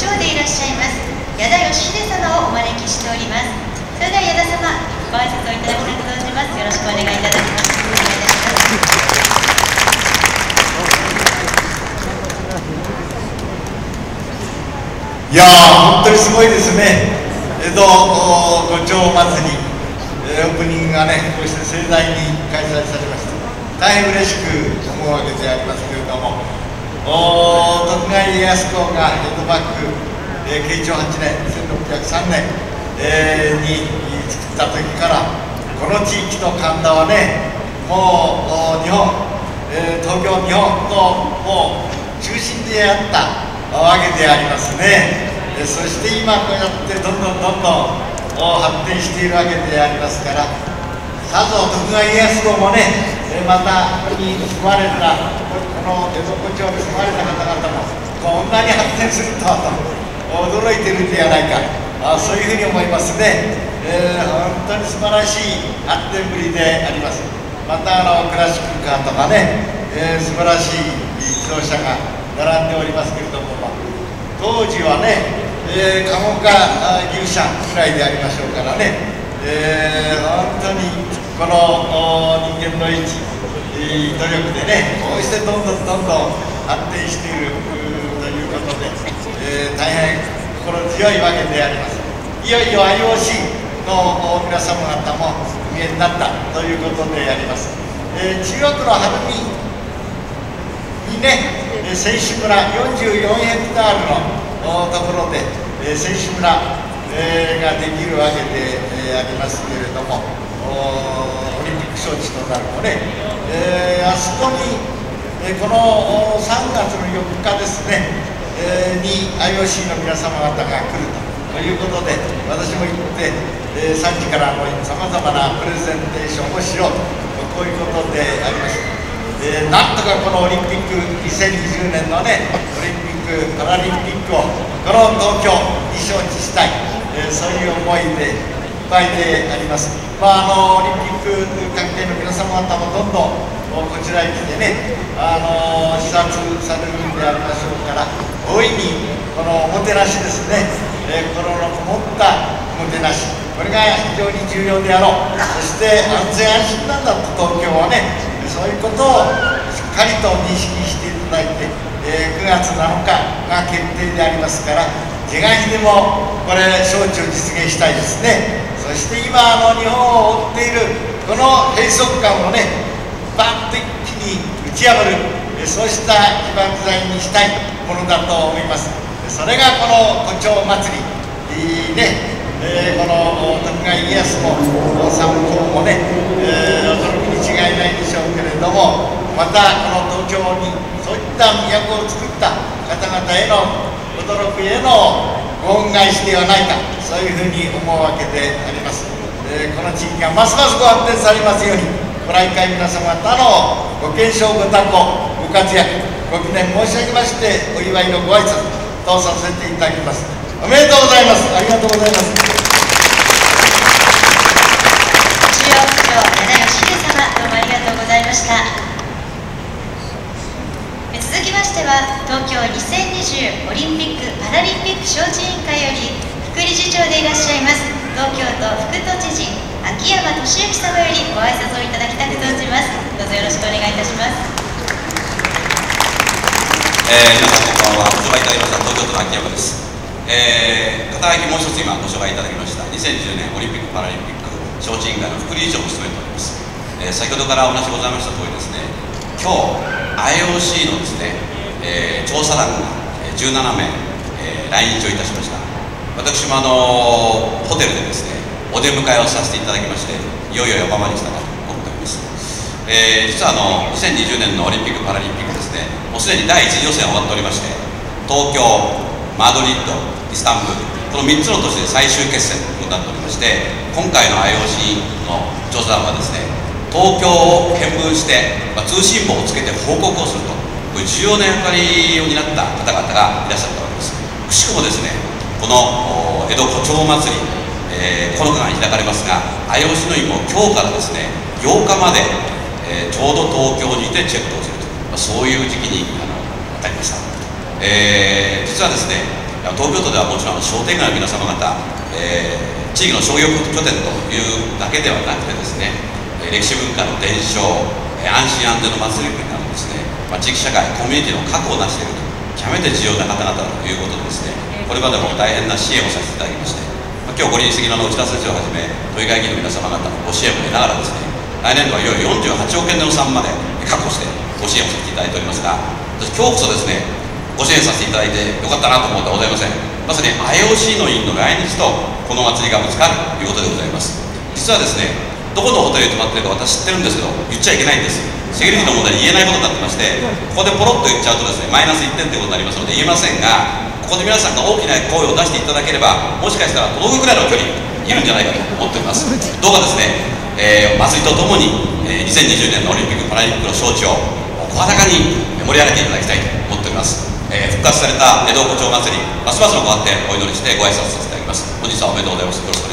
長でいらっしゃいます矢田義秀様をお招きしております。それでは矢田様、ご挨拶をいただきたいと存じます。よろしくお願いいただきます。お願いいたします。 いやー、本当にすごいですね。江戸五丁祭り、オープニングがね、こうして盛大に開催されました。大変嬉しく思うわけでありますけれども、徳川家康公が江戸幕府、慶長8年1603年、に作った時から、この地域と神田はね、もう日本、東京、日本のもう中心であったわけでありますね。そして今こうやってどんどん発展しているわけでありますから、さぞ徳川家康公もね、またここに住まれたこの江戸古町に住まれた方々もこんなに発展するとはと驚いてるんではないか、そういうふうに思いますね。本当に素晴らしい発展ぶりであります。またクラシックカーとかね、素晴らしい自動車が並んでおりますけれども、当時はね、鴨か牛車くらいでありましょうからね、本当にこの人間の努力でね、こうしてどんどん発展しているということで、大変心強いわけであります。いよいよ IOC の皆様方もお見えになったということであります。中央区の晴海にね、選手村44ヘクタールのところで、選手村、ができるわけで、ありますけれども、オリンピック招致となるとね、あそこに、この3月の4日ですね、に IOC の皆様方が来るということで、私も行って、3時からさまざまなプレゼンテーションをしようと、こういうことでありました。なんとかこのオリンピック2020年のね、オリンピック・パラリンピックをこの東京に招致したい、そういう思いでいっぱいであります。オリンピック関係の皆様方もどんどんこちらに来てね、視察されるんでありましょうから、大いにこのおもてなしですね、心のこもったおもてなし、これが非常に重要であろう。そして安全安心なんだと東京はね、そういうことをしっかりと認識していただいて、9月7日が決定でありますから、是が非でもこれ招致を実現したいですね。そして今日本を覆っているこの閉塞感をね、バッと一気に打ち破る、そうした起爆剤にしたいものだと思います。それがこの古町祭りね、この徳川家康も参考もね、驚くに違いないでしょうけれども、またこの東京にそういった都を作った方々への驚くへのご恩返しではないか、そういうふうに思うわけであります。この地域がますますご発展されますように、ご来会皆様方のご健勝ご多幸ご活躍ご記念申し上げまして、お祝いのご挨拶とさせていただきます。おめでとうございます。ありがとうございます。 中央区長矢田義秀様、どうもありがとうございました。続きましては、東京2020オリンピック・パラリンピック招致委員会より副理事長でいらっしゃいます東京都副都知事秋山敏之様よりご挨拶をいただきたく存じます。どうぞよろしくお願いいたします。 皆さんこんばんは。ご紹介いただきました東京都の秋山です。肩書きもう一つ今ご紹介いただきました2010年オリンピック・パラリンピック招致委員会の副理事長を務めております。先ほどからお話ございました通りですね、今日 IOC のですね、調査団が17名、来日をいたしました。私もホテルでですねお出迎えをさせていただきまして、いよいよ横浜に来たなと思っております。実は2020年のオリンピック・パラリンピックですね、もうすでに第1次予選終わっておりまして、東京、マドリッド、イスタンブール、この3つの都市で最終決戦ということになっておりまして、今回の IOC の調査団はですね、東京を見聞して、通信簿をつけて報告をすると、こういう重要な役割を担った方々がいらっしゃったわけです。くしくもですね、この江戸古町祭り、この間に開かれますが、 IOC の委員も今日からですね8日まで、ちょうど東京にてチェックをすると、そういう時期に当たりました。実はですね、や東京都ではもちろん商店街の皆様方、地域の商業拠点というだけではなくてですね、歴史文化の伝承、安心安全の祭りなどですね、地域社会コミュニティの確保をなしていると極めて重要な方々ということでですね、これまでも大変な支援をさせていただきまして、今日ご臨席の内田先生をはじめ都議会議員の皆様方のご支援を得ながらですね、来年度はいよいよ48億円の予算まで確保してご支援をさせていただいておりますが、私今日こそですね、ご支援させていただいてよかったなと思うことはございません。まさに IOC の委員の来日とこの祭りがぶつかるということでございます。実はですね、どこのホテルに泊まってるか私知ってるんですけど、言っちゃいけないんです。セキュリティの問題で言えないことになってまして、ここでポロッと言っちゃうとですね、マイナス1点ということになりますので言えませんが、ここで皆さんが大きな声を出していただければ、もしかしたら届くぐらいの距離いるんじゃないかと思っております。どうかですね、祭りとともに、2020年のオリンピック・パラリンピックの招致を声高に盛り上げていただきたいと思っております。復活された江戸古町祭り、ますますのご発展お祈りしてご挨拶させていただきます。本日はおめでとうございます。よろしくお願いします。